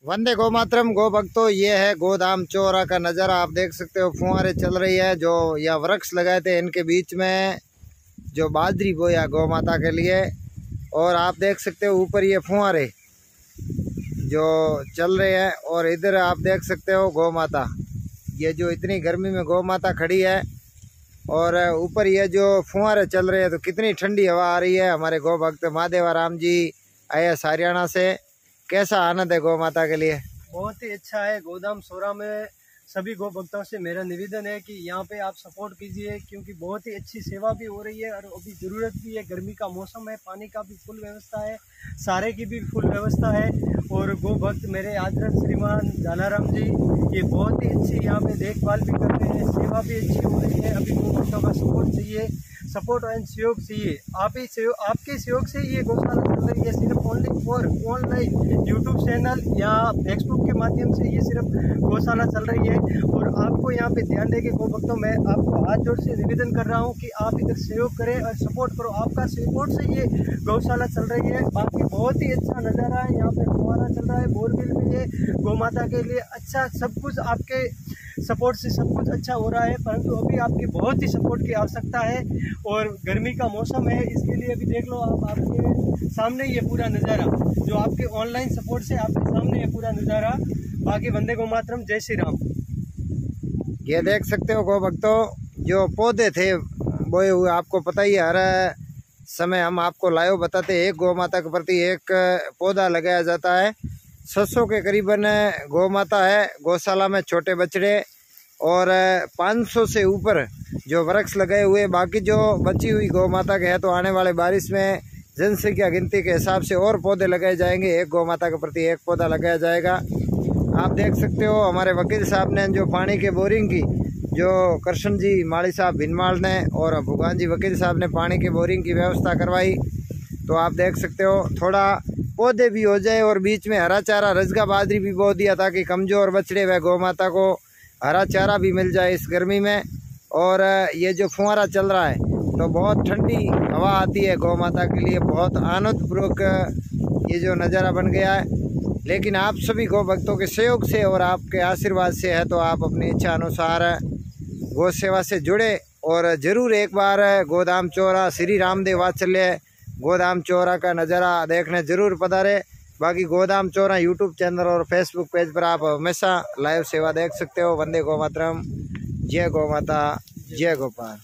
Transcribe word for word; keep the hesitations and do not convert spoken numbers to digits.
वंदे गो मातरम गो भक्तों, ये है गोदाम चौरा का नज़ारा। आप देख सकते हो फुहारे चल रही है। जो यह वृक्ष लगाए थे इनके बीच में जो बाजरी बोया गौ माता के लिए, और आप देख सकते हो ऊपर ये फुहारे जो चल रहे हैं। और इधर आप देख सकते हो गौ माता, ये जो इतनी गर्मी में गौ माता खड़ी है, और ऊपर ये जो फुहारे चल रहे हैं तो कितनी ठंडी हवा आ रही है। हमारे गौ भक्त महादेवा राम जी आए हरियाणा से। कैसा आनंद है गौ माता के लिए? बहुत ही अच्छा है। गोदाम चौरा में सभी गौ भक्तों से मेरा निवेदन है कि यहाँ पे आप सपोर्ट कीजिए, क्योंकि बहुत ही अच्छी सेवा भी हो रही है और अभी ज़रूरत भी है। गर्मी का मौसम है, पानी का भी फुल व्यवस्था है, सारे की भी फुल व्यवस्था है। और गौ भक्त मेरे आदरणीय श्रीमान जालाराम जी ये बहुत ही अच्छी यहाँ पे देखभाल भी कर रहे हैं, सेवा भी अच्छी हो रही है। अभी गौ भक्तों का सपोर्ट चाहिए, सपोर्ट एंड सहयोग चाहिए। आप ही सहयोग, आपके सहयोग से ये गौशाला चल रही है। सिर्फ only for online YouTube channel या फेसबुक के माध्यम से ये सिर्फ गौशाला चल रही है। और आपको यहाँ पे ध्यान देके गौ भक्तों मैं आपको हाथ जोड़ से निवेदन कर रहा हूँ कि आप इधर सहयोग करें और सपोर्ट करो। आपका सपोर्ट से ये गौशाला चल रही है। बाकी बहुत ही अच्छा नज़ारा है, यहाँ पे फुहारा चल रहा है, बोरवेल भी है। गौ माता के लिए अच्छा सब कुछ आपके सपोर्ट से सब कुछ अच्छा हो रहा है, परंतु अभी आपकी बहुत ही सपोर्ट की आवश्यकता है। और गर्मी का मौसम है, इसके लिए अभी देख लो आप, आपके सामने ये पूरा नज़ारा जो आपके ऑनलाइन सपोर्ट से आपके सामने ये पूरा नज़ारा। बाकी वंदे गो मातरम, जय श्री राम। ये देख सकते हो गौ भक्तों, जो पौधे थे बोए हुए, आपको पता ही हर समय हम आपको लाइव बताते हैं, एक गौ माता के प्रति एक पौधा लगाया जाता है। छह सौ के करीबन गौ माता है गौशाला में, छोटे बछड़े, और पाँच सौ से ऊपर जो वृक्ष लगाए हुए। बाकी जो बची हुई गौ माता के है तो आने वाले बारिश में जनसंख्या गिनती के हिसाब से और पौधे लगाए जाएंगे। एक गौ माता के प्रति एक पौधा लगाया जाएगा। आप देख सकते हो हमारे वकील साहब ने जो पानी के बोरिंग की, जो कृष्ण जी माली साहब भिनमाल ने और भुगान जी वकील साहब ने पानी की बोरिंग की व्यवस्था करवाई। तो आप देख सकते हो थोड़ा पौधे भी हो जाए और बीच में हरा चारा रजगा बाजरी भी बो दिया, ताकि कमज़ोर बछड़े व गौ माता को हरा चारा भी मिल जाए इस गर्मी में। और ये जो फुहारा चल रहा है तो बहुत ठंडी हवा आती है गौ माता के लिए, बहुत आनंदपूर्वक ये जो नज़ारा बन गया है। लेकिन आप सभी गौ भक्तों के सहयोग से और आपके आशीर्वाद से है तो आप अपनी इच्छा अनुसार गौ सेवा से जुड़े और ज़रूर एक बार गोदाम चौरा श्री रामदेव वात्सल्य गोदाम चौरा का नज़ारा देखने ज़रूर पधारे। बाकी गोदाम चौरा यूट्यूब चैनल और फेसबुक पेज पर आप हमेशा लाइव सेवा देख सकते हो। वंदे गौ मातरम, जय गौ माता, जय गोपाल।